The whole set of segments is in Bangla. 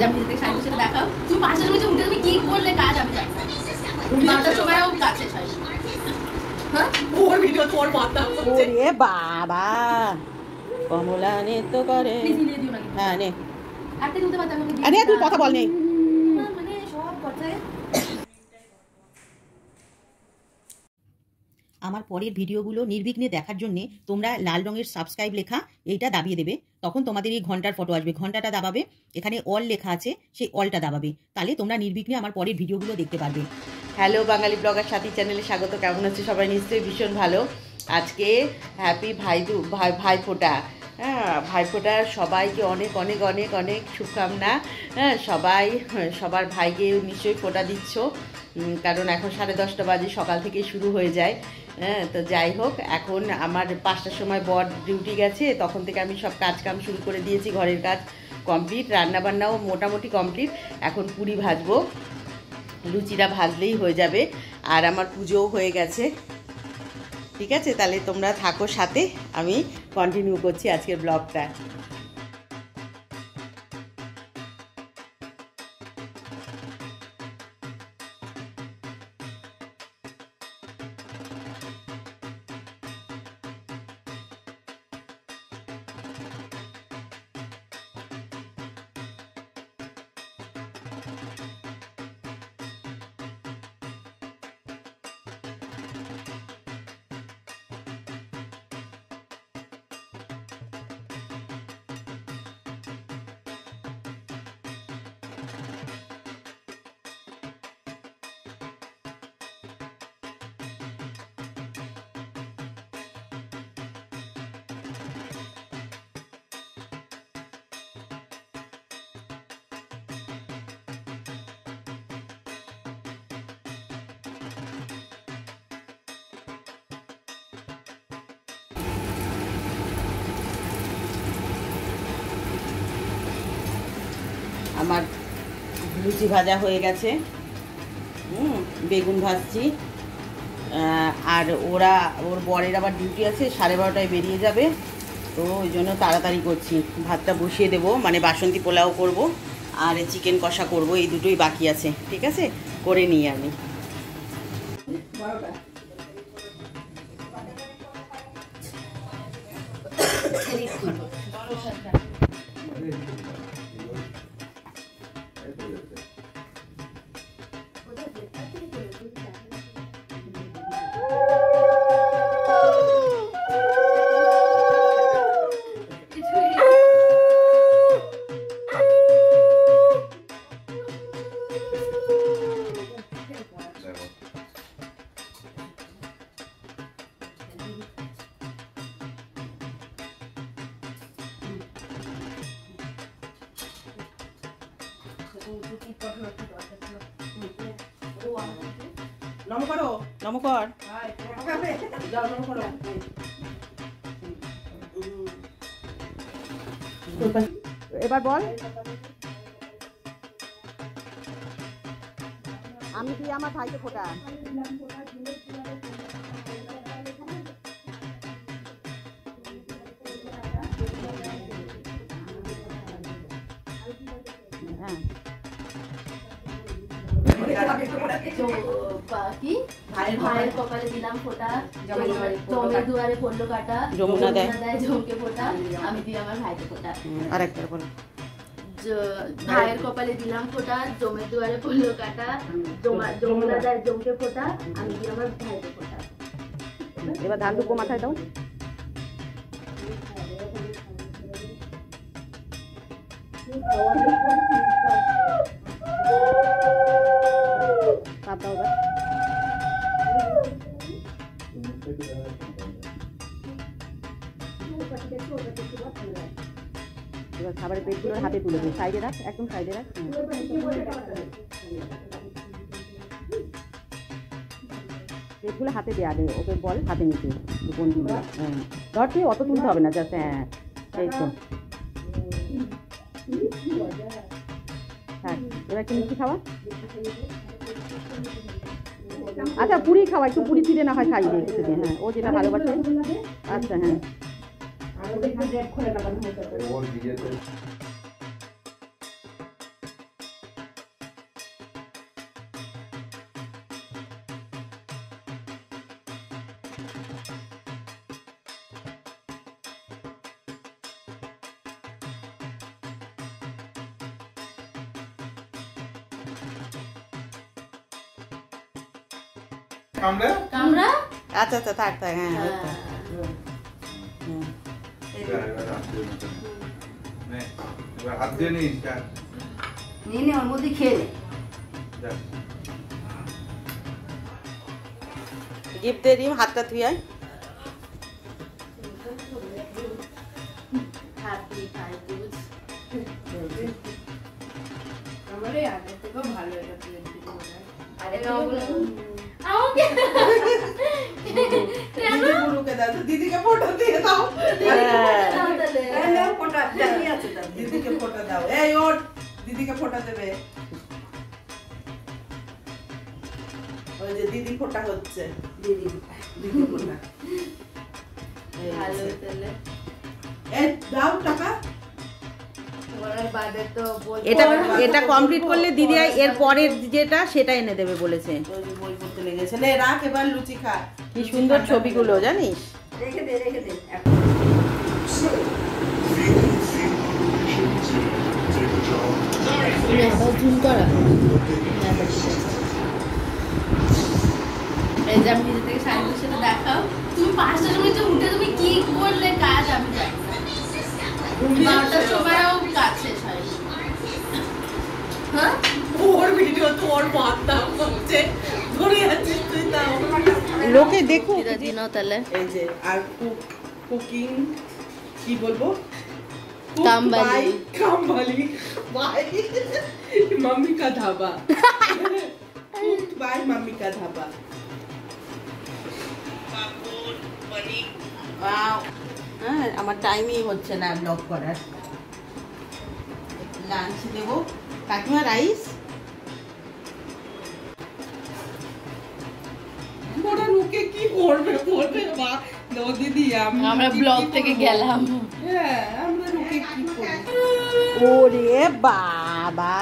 আমি যেতে শাড়ি সেটা দেখাও। তুমি 5টার মধ্যে উঠে তুমি কি করলে কাজ আমি জানি। 12টার সময়ও কাজ শেষ হয়। হ্যাঁ ওর ভিডিও তোর মাথা ওরে বাবা কমলা নে তো করে হ্যাঁ নে আরে তুই কথা বল আরে তুই কথা বল নেই মানে সব কথায়। আমার পরের ভিডিওগুলো নির্বিঘ্নে দেখার জন্য তোমরা লাল রঙের সাবস্ক্রাইব লেখা এইটা দাবিয়ে দেবে, তখন তোমাদের এই ঘন্টার ফটো আসবে, ঘন্টাটা দাবাবে, এখানে অল লেখা আছে সেই অলটা দাবাবে, তাহলে তোমরা নির্বিঘ্নে আমার পরের ভিডিওগুলো দেখতে পারবে। হ্যালো বাঙালি ব্লগার সাথী চ্যানেলে স্বাগত। কেমন আছে সবাই? নিশ্চয়ই ভীষণ ভালো। আজকে হ্যাপি ভাইফোঁটা। হ্যাঁ ভাইফোঁটার সবাইকে অনেক অনেক অনেক অনেক শুভকামনা। হ্যাঁ সবাই সবার ভাইকে নিশ্চয়ই ফোঁটা দিচ্ছ, কারণ এখন 10:30 বাজে, সকাল থেকে শুরু হয়ে যায়। হ্যাঁ তো যাই হোক, এখন আমার 5টার সময় বর ডিউটি গেছে, তখন থেকে আমি সব কাম শুরু করে দিয়েছি, ঘরের কাজ কমপ্লিট, রান্নাবান্নাও মোটামুটি কমপ্লিট। এখন পুরি ভাজবো, লুচিটা ভাজলেই হয়ে যাবে, আর আমার পুজোও হয়ে গেছে। ঠিক আছে, তাহলে তোমরা থাকো সাথে, আমি কন্টিনিউ করছি আজকের ব্লগটা। আমার লুচি ভাজা হয়ে গেছে, বেগুন ভাজছি, আর ওর বরের আবার ডিউটি আছে, 12:30টায় বেরিয়ে যাবে, তো ওই জন্য তাড়াতাড়ি করছি। ভাতটা বসিয়ে দেবো, মানে বাসন্তী পোলাও করব আর চিকেন কষা করব, এই দুটোই বাকি আছে। ঠিক আছে, করে নিই আমি। নমস্কার এবার বল, আমি কি আমার ভাইকে ফোঁটা হ্যাঁ ভাইয়ের কপালে দিলাম ফোঁটা, জমের দুয়ারে পড়লো কাটা, যমুনা দেয় জমকে ফোঁটা, আমি দিই আমার ভাইকে ফোঁটা। আরেকটা বলো, ভাইয়ের কপালে দিলাম ফোঁটা, জমের দুয়ারে পড়লো কাটা, যমুনা দেয় জমকে ফোঁটা, আমি দিই আমার ভাইকে ফোঁটা। এবার ধান দুপো মাথায় দাও। এবার খাবারের প্লেটগুলো হাতে তুলে দিই, সাইডে রাখ, একদম সাইডে রাখ। প্লেটগুলো হাতে দেওয়া দে, ওকে বল হাতে নিতে কোন দিন। হ্যাঁ ধর, তুই অত তুলতে হবে না, জাস্ট হ্যাঁ এই তো। হ্যাঁ এবার একটু মিষ্টি খাওয়া। আচ্ছা পুরি খাওয়া, একটু পুরি ছিঁড়ে না হয় খাই দে একটু দিয়ে। হ্যাঁ ও যেটা ভালোবাসে। আচ্ছা হ্যাঁ আচ্ছা আচ্ছা থাক থাক। হ্যাঁ হাত দিয়ে নিস নিয়ে ওর মধ্যে খেয়ে গিফট দিয়ে দিম, হাতটা ধুয়ে আয়। দিদিকে ফটো দিয়ে দাও, দিদিকে ফটো দাও। এই ওর দিদিকে ফটো দেবে, ওই যে দিদি ফোটা হচ্ছে, দিদি দিদি ফোটা। ভালো তাহলে এই দাও টাকা। এটা এটা কমপ্লিট করলে দিদি এর পরের যেটা সেটা এনে দেবে বলেছে। বই পড়তে লেগেছে, লে রাখ এবার লুচি খা। কি সুন্দর ছবিগুলো জানিস। রেখে দে রেখে দে। জুম করা এই যে আমি নিজে থেকে সাইডের সাথে দেখাও। তুমি 5টার সময় যে উঠে তুমি কি করলে কাজ আমি জানি না। 12টার সময়ও কাজ শেষ হয়। হ্যাঁ ওর ভিডিও তো ওর মাথা হচ্ছে ধরে আছিস তুই, তাও লোকে দেখুক। দিদি নাও তাহলে। এই যে আর কুকিং কি বলবো, কামবালি কামবালি বাই मम्मी का ढाबा, कुक्ड बाय मम्मी का ढाबा। হ্যাঁ আমার টাইমই হচ্ছে না ব্লগ করার। লাঞ্চ দেবো কাকিমা, রাইস। ওরা রুকে কি করবে বলবে মা দাও দিদি আমরা ব্লগ থেকে গেলাম। হ্যাঁ আমরা রুকে কি করব। ওরে বাবা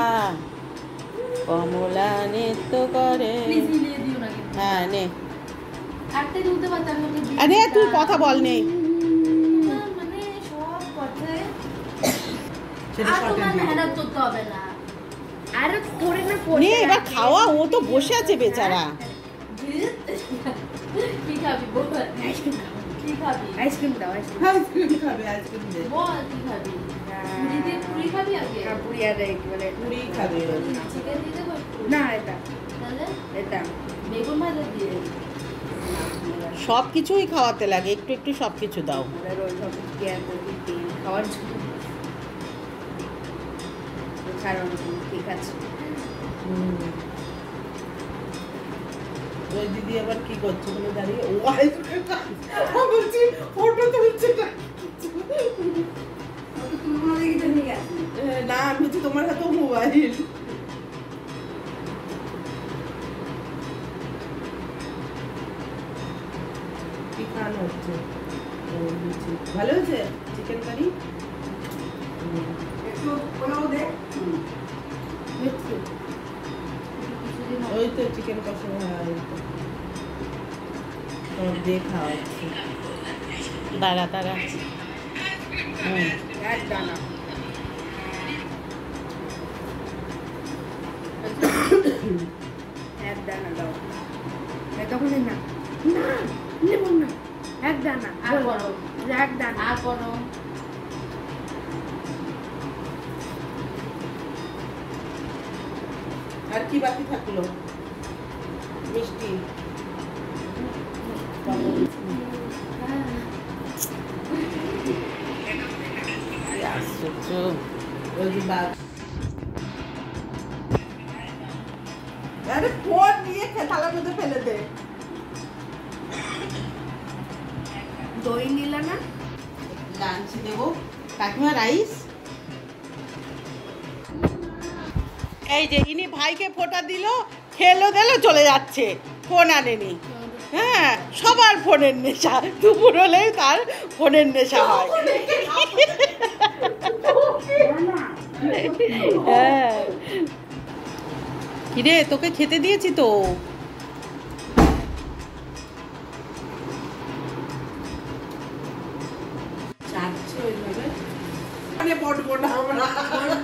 কমলা নৃত্য করে। হ্যাঁ নে আটটা দুধে পাতা আমাকে দিয়ে। আরে তুই কথা বল নে। মানে সব কথায় সেটা আর তোমার মেহনত করতে হবে না। আর করে না পড়ে নে এবার খাওয়া, ও তো বসে আছে বেচারা। কি খাবি বল? কি খাবি? আইসক্রিম দাও, আইসক্রিম। আইসক্রিম খাবে, আইসক্রিম দে। বল কি খাবি? পুরি দিয়ে পুরি খাবি আগে? হ্যাঁ পুরি আর এই মানে পুরি খাবে। চিকেন দিতে বল। না এটা তাহলে এটা বেগুন ভাজা দিয়ে। সব কিছুই খাওয়াতে লাগে, একটু একটু সব কিছু দাও। আর ওই সব কেয়ার করবি তেল খাওয়ার জন্য। ছাড়ো ঠিক আছে। ওই দিদি আবার কি করছে বলে দাঁড়িয়ে ও আইসক্রিম বলছি ফটো তুলছে না, আমি বলছি তোমার হাতে মোবাইল। কি খান হচ্ছে? ভালো হয়েছে চিকেন কারি। একটু পোলাও দে। ওই তো চিকেন কষা। হ্যাঁ দেখা হচ্ছে। দাঁড়া দাঁড়া। এক দানা এক দানা দাও। তখন না না নেব না, এক দানা আর করো, এক দানা আর করো। আর কি বাকি থাকলো? মিষ্টি আরে ফোন নিয়ে থালার মধ্যে ফেলে দে। দই নিলা না? লাঞ্চ দেবো কাকিমা, রাইস। এই যে ইনি ভাইকে ফোঁটা দিল, খেলো দিল, চলে যাচ্ছে, ফোন আনেনি। হ্যাঁ সবার ফোনের নেশা, দুপুর হলেই তার ফোনের নেশা হয়। হ্যাঁ কিরে তোকে খেতে দিয়েছি তো।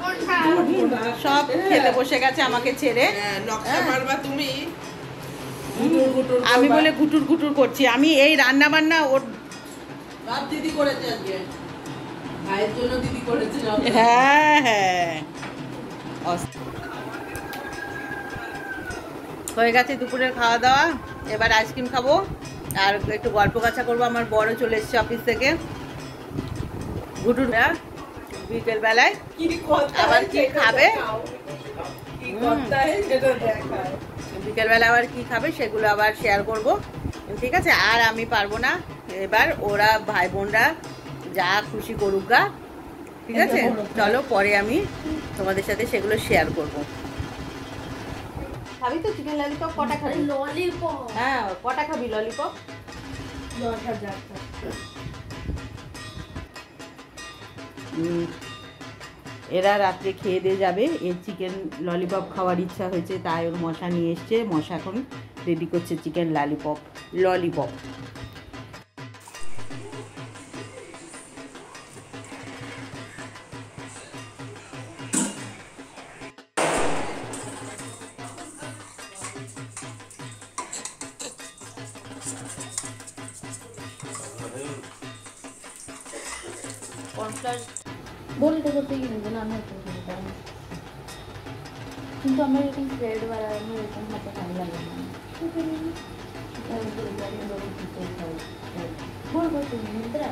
সব খেতে বসে গেছে আমাকে ছেড়ে। নকশা মারবা তুমি। আমি বলে গুটুর গুটুর করছি। আমি এই রান্না বান্না ওর দিদি করেছে আজকে, ভাইয়ের জন্য দিদি করেছে। হ্যাঁ হ্যাঁ হয়ে গেছে দুপুরের খাওয়া দাওয়া। এবার আইসক্রিম খাবো আর একটু গল্প কাছা করবো। আমার বড় চলে এসছে অফিস থেকে। গুটুর বিকেল বেলায় আবার কি খাবে, বিকেল বেলা আবার কি খাবে সেগুলো আবার শেয়ার করব, ঠিক আছে? আর আমি পারবো না, এবার ওরা ভাই বোনরা যা খুশি করুক গা, ঠিক আছে? চলো পরে আমি তোমাদের সাথে সেগুলো শেয়ার করব। খাবি তো চিকেন ললিপপ? কটা খাবি? ললিপপ? হ্যাঁ কটা খাবি ললিপপ? এরা রাত্রে খেয়ে দিয়ে যাবে। এর চিকেন ললিপপ খাওয়ার ইচ্ছা হয়েছে, তাই ওর মশা নিয়ে এসছে। মশা এখন রেডি করছে চিকেন ললিপপ। বলতে করতে কিন্তু না আমার কিন্তু আমার এরকম ব্রেড বানানো এরকম হাতে ভালো লাগে না। বলবো তুমি মিত্রা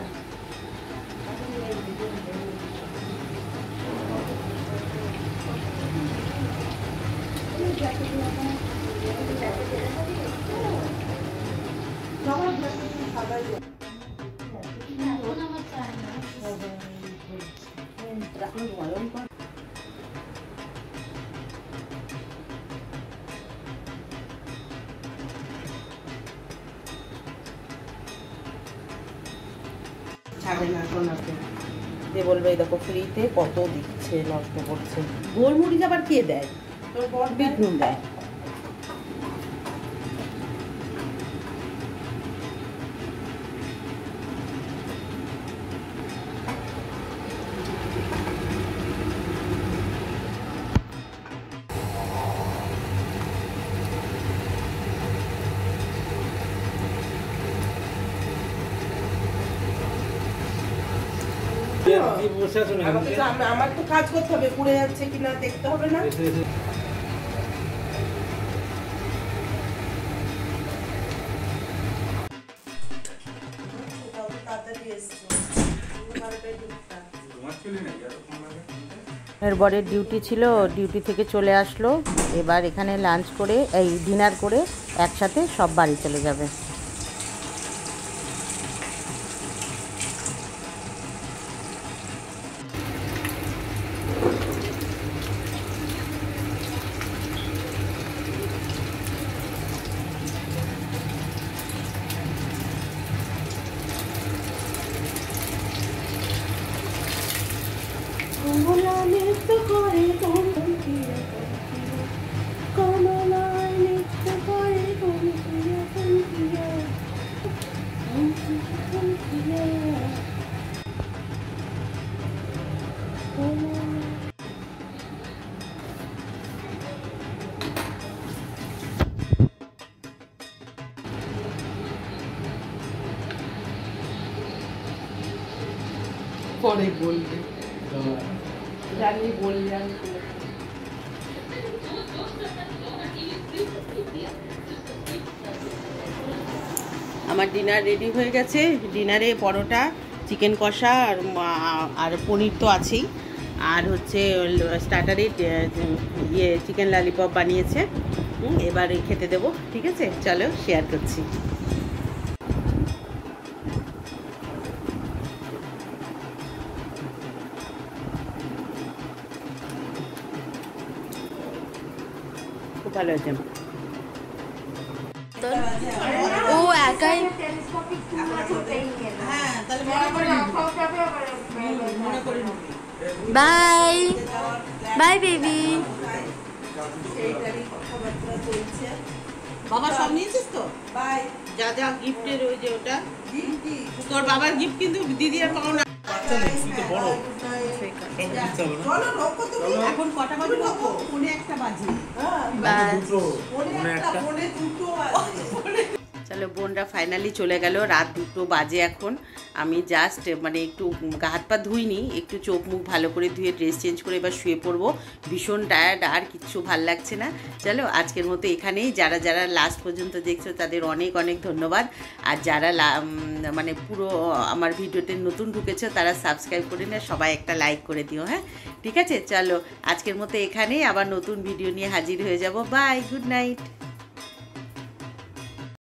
ছাড়ে না সোনাকে, যে বলবে এই দেখো ফ্রিতে কত দিচ্ছে, নষ্ট করছে। গোলমরিচ আবার কে দেয়? তোর বর বিট নুন দেয়। আমার তো কাজ করতে হবে, পুড়ে যাচ্ছে কিনা দেখতে হবে না? এর বরের ডিউটি ছিল, ডিউটি থেকে চলে আসলো। এবার এখানে লাঞ্চ করে এই ডিনার করে একসাথে সব বাড়ি চলে যাবে। পরে বলবে, জানি বললে আমি। আমার ডিনার রেডি হয়ে গেছে। ডিনারে পরোটা, চিকেন কষা আর পনির তো আছেই, আর হচ্ছে স্টার্টারে চিকেন ললিপপ বানিয়েছে। এবার খেতে দেবো, ঠিক আছে? চলো শেয়ার করছি। খুব ভালো হয়েছে। ও একাই বাই বাই বেবি। বাবা সব নিয়েছিস তো? যা যা গিফটের ওই যে ওটা তোর বাবার গিফট, কিন্তু দিদি আর পাও না। এখন কটা বাজে ফোনে একটা বাজে। চলো বোনরা ফাইনালি চলে গেল, রাত 2টো বাজে এখন। আমি জাস্ট মানে একটু গা হাত পা ধুইনি, একটু চোখ মুখ ভালো করে ধুয়ে ড্রেস চেঞ্জ করে এবার শুয়ে পড়বো। ভীষণ টায়ার্ড, আর কিচ্ছু ভাল লাগছে না। চলো আজকের মতো এখানেই। যারা যারা লাস্ট পর্যন্ত দেখছো তাদের অনেক অনেক ধন্যবাদ। আর যারা মানে পুরো আমার ভিডিওতে নতুন ঢুকেছো তারা সাবস্ক্রাইব করে না, সবাই একটা লাইক করে দিও। হ্যাঁ ঠিক আছে, চলো আজকের মতো এখানেই, আবার নতুন ভিডিও নিয়ে হাজির হয়ে যাব। Bye, good night.